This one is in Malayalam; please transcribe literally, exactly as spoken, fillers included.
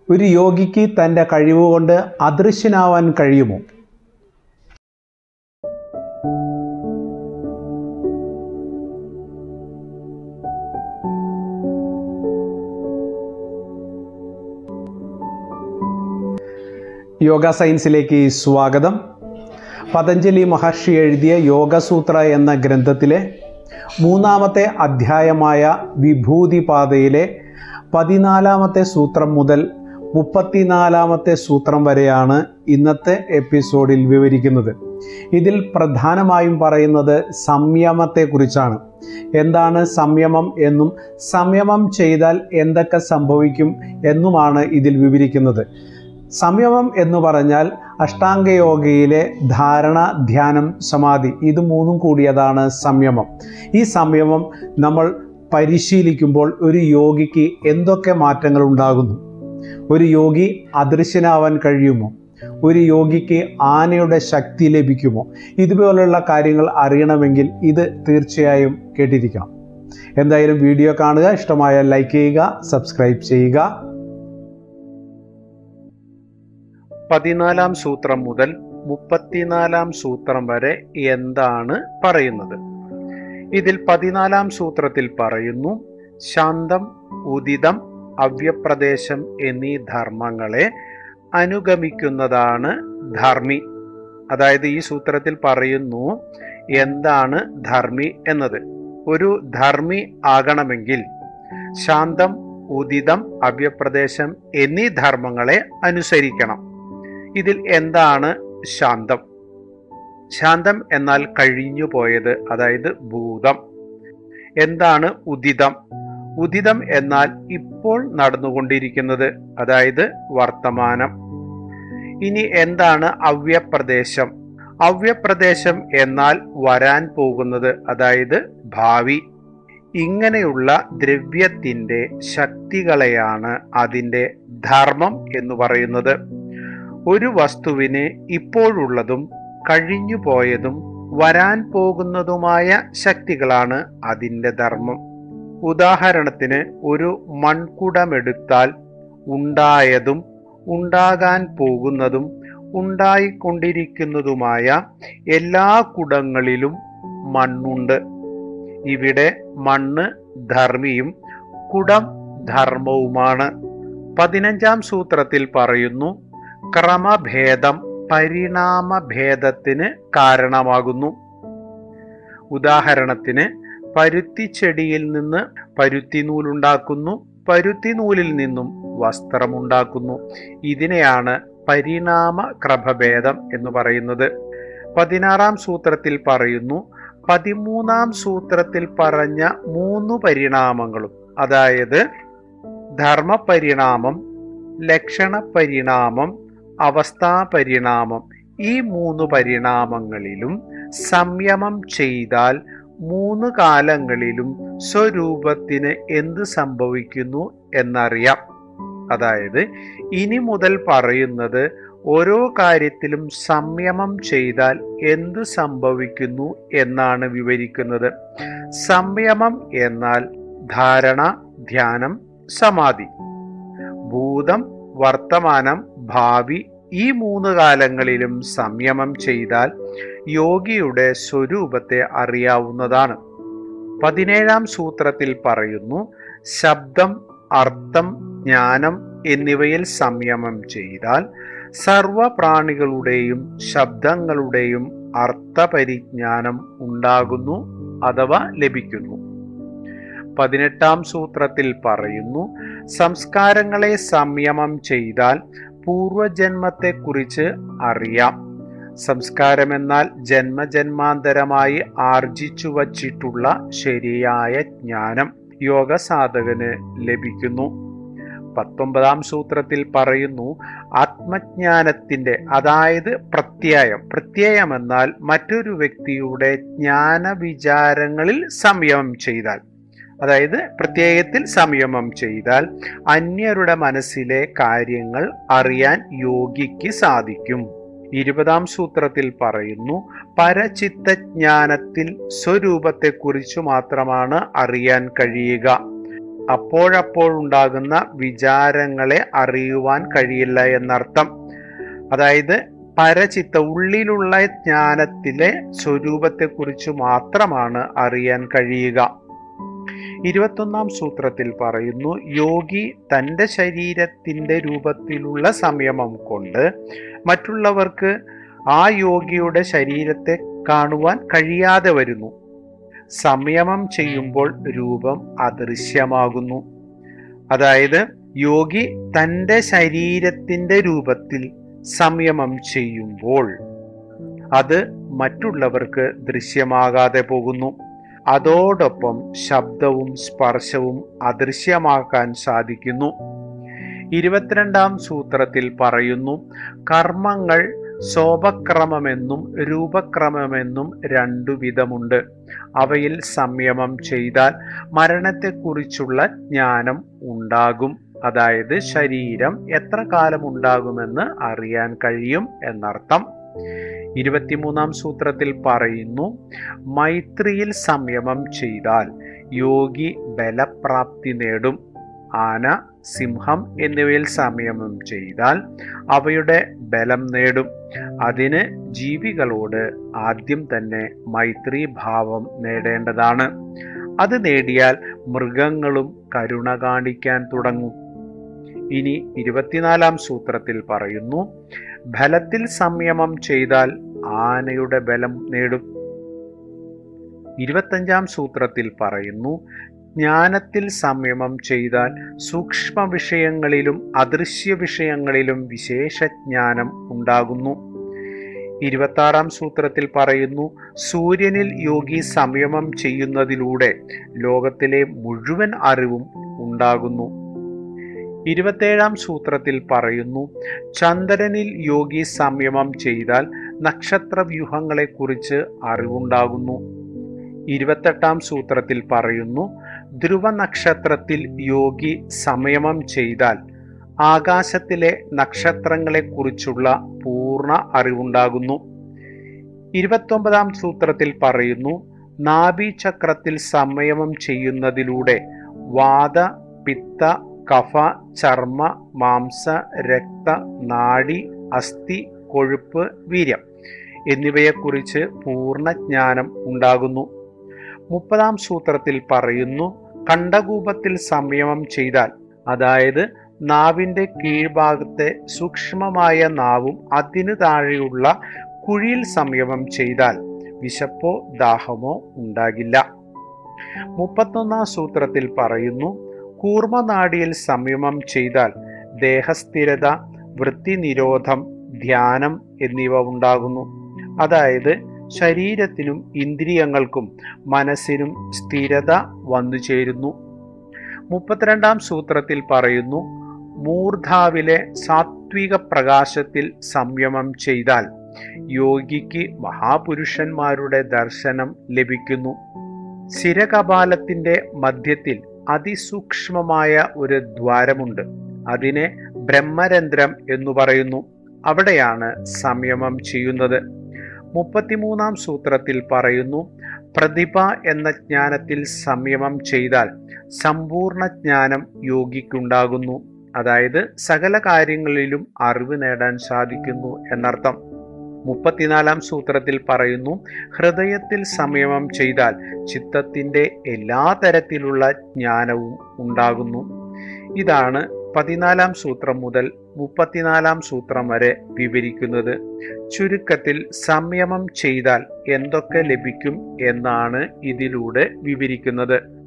ഒരു യോഗിക്ക് തൻ്റെ കഴിവുകൊണ്ട് അദൃശ്യനാവാൻ കഴിയുമോ? യോഗ സയൻസിലേക്ക് സ്വാഗതം. പതഞ്ജലി മഹർഷി എഴുതിയ യോഗസൂത്ര എന്ന ഗ്രന്ഥത്തിലെ മൂന്നാമത്തെ അധ്യായമായ വിഭൂതിപാതയിലെ പതിനാലാമത്തെ സൂത്രം മുതൽ മുപ്പത്തിനാലാമത്തെ സൂത്രം വരെയാണ് ഇന്നത്തെ എപ്പിസോഡിൽ വിവരിക്കുന്നത്. ഇതിൽ പ്രധാനമായും പറയുന്നത് സംയമത്തെക്കുറിച്ചാണ്. എന്താണ് സംയമം എന്നും സംയമം ചെയ്താൽ എന്തൊക്കെ സംഭവിക്കും എന്നുമാണ് ഇതിൽ വിവരിക്കുന്നത്. സംയമം എന്ന് പറഞ്ഞാൽ അഷ്ടാംഗയോഗയിലെ ധാരണ, ധ്യാനം, സമാധി ഇത് മൂന്നും കൂടിയതാണ് സംയമം. ഈ സംയമം നമ്മൾ പരിശീലിക്കുമ്പോൾ ഒരു യോഗിക്ക് എന്തൊക്കെ മാറ്റങ്ങൾ ഉണ്ടാകുന്നു? ഒരു യോഗി അദൃശ്യനാവാൻ കഴിയുമോ? ഒരു യോഗിക്ക് ആനയുടെ ശക്തി ലഭിക്കുമോ? ഇതുപോലുള്ള കാര്യങ്ങൾ അറിയണമെങ്കിൽ ഇത് തീർച്ചയായും കേട്ടിരിക്കണം. എന്തായാലും വീഡിയോ കാണുക, ഇഷ്ടമായാൽ ലൈക്ക് ചെയ്യുക, സബ്സ്ക്രൈബ് ചെയ്യുക. പതിനാലാം സൂത്രം മുതൽ മുപ്പത്തിനാലാം സൂത്രം വരെ എന്താണ് പറയുന്നത്? ഇതിൽ പതിനാലാം സൂത്രത്തിൽ പറയുന്നു, ശാന്തം, ഉദിതം, അവ്യപ്രദേശം എന്നീ ധർമ്മങ്ങളെ അനുഗമിക്കുന്നതാണ് ധർമ്മി. അതായത് ഈ സൂത്രത്തിൽ പറയുന്നു എന്താണ് ധർമ്മി എന്നത്. ഒരു ധർമ്മി ആകണമെങ്കിൽ ശാന്തം, ഉദിതം, അവ്യപ്രദേശം എന്നീ ധർമ്മങ്ങളെ അനുസരിക്കണം. ഇതിൽ എന്താണ് ശാന്തം? ശാന്തം എന്നാൽ കഴിഞ്ഞു പോയത്, അതായത് ഭൂതം. എന്താണ് ഉദിതം? ഉദിതം എന്നാൽ ഇപ്പോൾ നടന്നുകൊണ്ടിരിക്കുന്നത്, അതായത് വർത്തമാനം. ഇനി എന്താണ് അവ്യപ്രദേശം? അവ്യപ്രദേശം എന്നാൽ വരാൻ പോകുന്നത്, അതായത് ഭാവി. ഇങ്ങനെയുള്ള ദ്രവ്യത്തിൻ്റെ ശക്തികളെയാണ് അതിൻ്റെ ധർമ്മം എന്ന് പറയുന്നത്. ഒരു വസ്തുവിന് ഇപ്പോഴുള്ളതും കഴിഞ്ഞു പോയതും വരാൻ പോകുന്നതുമായ ശക്തികളാണ് അതിൻ്റെ ധർമ്മം. ഉദാഹരണത്തിന് ഒരു മൺകുടമെടുത്താൽ ഉണ്ടായതും ഉണ്ടാകാൻ പോകുന്നതും ഉണ്ടായിക്കൊണ്ടിരിക്കുന്നതുമായ എല്ലാ കുടങ്ങളിലും മണ്ണുണ്ട്. ഇവിടെ മണ്ണ് ധർമ്മിയും കുടം ധർമ്മവുമാണ്. പതിനഞ്ചാം സൂത്രത്തിൽ പറയുന്നു, ക്രമഭേദം പരിണാമഭേദത്തിന് കാരണമാകുന്നു. ഉദാഹരണത്തിന് പരുത്തി ചെടിയിൽ നിന്ന് പരുത്തി നൂലുണ്ടാക്കുന്നു, പരുത്തി നൂലിൽ നിന്നും വസ്ത്രമുണ്ടാക്കുന്നു. ഇതിനെയാണ് പരിണാമ ക്രമഭേദം എന്ന് പറയുന്നത്. പതിനാറാം സൂത്രത്തിൽ പറയുന്നു, പതിമൂന്നാം സൂത്രത്തിൽ പറഞ്ഞ മൂന്ന് പരിണാമങ്ങളും, അതായത് ധർമ്മപരിണാമം, ലക്ഷണപരിണാമം, അവസ്ഥാപരിണാമം, ഈ മൂന്ന് പരിണാമങ്ങളിലും സംയമം ചെയ്താൽ മൂന്ന് കാലങ്ങളിലും സ്വരൂപത്തിന് എന്ത് സംഭവിക്കുന്നു എന്നറിയാം. അതായത് ഇനി മുതൽ പറയുന്നത് ഓരോ കാര്യത്തിലും സംയമം ചെയ്താൽ എന്ത് സംഭവിക്കുന്നു എന്നാണ് വിവരിക്കുന്നത്. സംയമം എന്നാൽ ധാരണ, ധ്യാനം, സമാധി. ഭൂതം, വർത്തമാനം, ഭാവി ഈ മൂന്ന് കാലങ്ങളിലും സംയമം ചെയ്താൽ യോഗിയുടെ സ്വരൂപത്തെ അറിയാവുന്നതാണ്. പതിനേഴാം സൂത്രത്തിൽ പറയുന്നു, ശബ്ദം, അർത്ഥം, ജ്ഞാനം എന്നിവയിൽ സംയമം ചെയ്താൽ സർവപ്രാണികളുടെയും ശബ്ദങ്ങളുടെയും അർത്ഥപരിജ്ഞാനം ഉണ്ടാകുന്നു അഥവാ ലഭിക്കുന്നു. പതിനെട്ടാം സൂത്രത്തിൽ പറയുന്നു, സംസ്കാരങ്ങളെ സംയമം ചെയ്താൽ പൂർവജന്മത്തെക്കുറിച്ച് അറിയാം. സംസ്കാരമെന്നാൽ ജന്മജന്മാന്തരമായി ആർജിച്ചു വച്ചിട്ടുള്ള ശരിയായ ജ്ഞാനം യോഗ സാധകന് ലഭിക്കുന്നു. പത്തൊമ്പതാം സൂത്രത്തിൽ പറയുന്നു, ആത്മജ്ഞാനത്തിന്റെ, അതായത് പ്രത്യയം. പ്രത്യയം എന്നാൽ മറ്റൊരു വ്യക്തിയുടെ ജ്ഞാന വിചാരങ്ങളിൽ സംയമം ചെയ്താൽ, അതായത് പ്രത്യയത്തിൽ സംയമം ചെയ്താൽ അന്യരുടെ മനസ്സിലെ കാര്യങ്ങൾ അറിയാൻ യോഗിക്ക് സാധിക്കും. ഇരുപതാം സൂത്രത്തിൽ പറയുന്നു, പരചിത്തജ്ഞാനത്തിൽ സ്വരൂപത്തെക്കുറിച്ച് മാത്രമാണ് അറിയാൻ കഴിയുക. അപ്പോഴപ്പോഴുണ്ടാകുന്ന വിചാരങ്ങളെ അറിയുവാൻ കഴിയില്ല എന്നർത്ഥം. അതായത് പരചിത്ത ഉള്ളിലുള്ള ജ്ഞാനത്തിലെ സ്വരൂപത്തെക്കുറിച്ച് മാത്രമാണ് അറിയാൻ കഴിയുക. ഇരുപത്തൊന്നാം സൂത്രത്തിൽ പറയുന്നു, യോഗി തൻ്റെ ശരീരത്തിൻ്റെ രൂപത്തിലുള്ള സംയമം കൊണ്ട് മറ്റുള്ളവർക്ക് ആ യോഗിയുടെ ശരീരത്തെ കാണുവാൻ കഴിയാതെ വരുന്നു. സംയമം ചെയ്യുമ്പോൾ രൂപം അദൃശ്യമാകുന്നു. അതായത് യോഗി തൻ്റെ ശരീരത്തിൻ്റെ രൂപത്തിൽ സംയമം ചെയ്യുമ്പോൾ അത് മറ്റുള്ളവർക്ക് ദൃശ്യമാകാതെ പോകുന്നു. അതോടൊപ്പം ശബ്ദവും സ്പർശവും അദൃശ്യമാക്കാൻ സാധിക്കുന്നു. ഇരുപത്തിരണ്ടാം സൂത്രത്തിൽ പറയുന്നു, കർമ്മങ്ങൾ സ്വഭാവക്രമമെന്നും രൂപക്രമമെന്നും രണ്ടു വിധമുണ്ട്. അവയിൽ സംയമം ചെയ്താൽ മരണത്തെക്കുറിച്ചുള്ള ജ്ഞാനം ഉണ്ടാകും. അതായത് ശരീരം എത്ര കാലം ഉണ്ടാകുമെന്ന് അറിയാൻ കഴിയും എന്നർത്ഥം. ഇരുപത്തിമൂന്നാം സൂത്രത്തിൽ പറയുന്നു, മൈത്രിയിൽ സംയമം ചെയ്താൽ യോഗി ബലപ്രാപ്തി നേടും. ആന, സിംഹം എന്നിവയിൽ സംയമം ചെയ്താൽ അവയുടെ ബലം നേടും. അതിന് ജീവികളോട് ആദ്യം തന്നെ മൈത്രി ഭാവം നേടേണ്ടതാണ്. അത് നേടിയാൽ മൃഗങ്ങളും കരുണ കാണിക്കാൻ തുടങ്ങും. ഇനി ഇരുപത്തിനാലാം സൂത്രത്തിൽ പറയുന്നു, ബലത്തിൽ സംയമം ചെയ്താൽ ആനയുടെ ബലം നേടും. ഇരുപത്തഞ്ചാം സൂത്രത്തിൽ പറയുന്നു, ജ്ഞാനത്തിൽ സംയമം ചെയ്താൽ സൂക്ഷ്മ വിഷയങ്ങളിലും അദൃശ്യ വിഷയങ്ങളിലും വിശേഷജ്ഞാനം ഉണ്ടാകുന്നു. ഇരുപത്താറാം സൂത്രത്തിൽ പറയുന്നു, സൂര്യനിൽ യോഗി സംയമം ചെയ്യുന്നതിലൂടെ ലോകത്തിലെ മുഴുവൻ അറിവും ഉണ്ടാകുന്നു. ഇരുപത്തേഴാം സൂത്രത്തിൽ പറയുന്നു, ചന്ദ്രനിൽ യോഗി സംയമം ചെയ്താൽ നക്ഷത്ര വ്യൂഹങ്ങളെക്കുറിച്ച് അറിവുണ്ടാകുന്നു. ഇരുപത്തെട്ടാം സൂത്രത്തിൽ പറയുന്നു, ധ്രുവ നക്ഷത്രത്തിൽ യോഗി സംയമം ചെയ്താൽ ആകാശത്തിലെ നക്ഷത്രങ്ങളെക്കുറിച്ചുള്ള പൂർണ്ണ അറിവുണ്ടാകുന്നു. ഇരുപത്തൊമ്പതാം സൂത്രത്തിൽ പറയുന്നു, നാഭീചക്രത്തിൽ സംയമം ചെയ്യുന്നതിലൂടെ വാത, പിത്ത, കഫ, ചർമ്മ, മാംസ, രക്ത, നാഡി, അസ്ഥി, കൊഴുപ്പ്, വീര്യം എന്നിവയെക്കുറിച്ച് പൂർണ്ണജ്ഞാനം ഉണ്ടാകുന്നു. മുപ്പതാം സൂത്രത്തിൽ പറയുന്നു, കണ്ഠകൂപത്തിൽ സംയമം ചെയ്താൽ, അതായത് നാവിൻ്റെ കീഴ്ഭാഗത്തെ സൂക്ഷ്മമായ നാവും അതിനു താഴെയുള്ള കുഴിയിൽ സംയമം ചെയ്താൽ വിശപ്പോ ദാഹമോ ഉണ്ടാകില്ല. മുപ്പത്തൊന്നാം സൂത്രത്തിൽ പറയുന്നു, കൂർമ്മനാഡിയിൽ സംയമം ചെയ്താൽ ദേഹസ്ഥിരത, വൃത്തിനിരോധം, ധ്യാനം എന്നിവ ഉണ്ടാകുന്നു. അതായത് ശരീരത്തിനും ഇന്ദ്രിയങ്ങൾക്കും മനസ്സിനും സ്ഥിരത വന്നു ചേരുന്നു. മുപ്പത്തിരണ്ടാം സൂത്രത്തിൽ പറയുന്നു, മൂർധാവിലെ സാത്വിക പ്രകാശത്തിൽ സംയമം ചെയ്താൽ യോഗിക്ക് മഹാപുരുഷന്മാരുടെ ദർശനം ലഭിക്കുന്നു. ശിരകപാലത്തിന്റെ മധ്യത്തിൽ അതിസൂക്ഷ്മമായ ഒരു ദ്വാരമുണ്ട്. അതിനെ ബ്രഹ്മരന്ധ്രം എന്നു പറയുന്നു. അവിടെയാണ് സംയമം ചെയ്യുന്നത്. മുപ്പത്തിമൂന്നാം സൂത്രത്തിൽ പറയുന്നു, പ്രതിഭ എന്ന ജ്ഞാനത്തിൽ സംയമം ചെയ്താൽ സമ്പൂർണ്ണ ജ്ഞാനം യോഗിക്കുണ്ടാകുന്നു. അതായത് സകല കാര്യങ്ങളിലും അറിവ് നേടാൻ സാധിക്കുന്നു എന്നർത്ഥം. മുപ്പത്തിനാലാം സൂത്രത്തിൽ പറയുന്നു, ഹൃദയത്തിൽ സംയമം ചെയ്താൽ ചിത്തത്തിന്റെ എല്ലാ തരത്തിലുള്ള ജ്ഞാനവും ഉണ്ടാകുന്നു. ഇതാണ് പതിനാലാം സൂത്രം മുതൽ മുപ്പത്തിനാലാം സൂത്രം വരെ വിവരിക്കുന്നത്. ചുരുക്കത്തിൽ സംയമം ചെയ്താൽ എന്തൊക്കെ ലഭിക്കും എന്നാണ് ഇതിലൂടെ വിവരിക്കുന്നത്.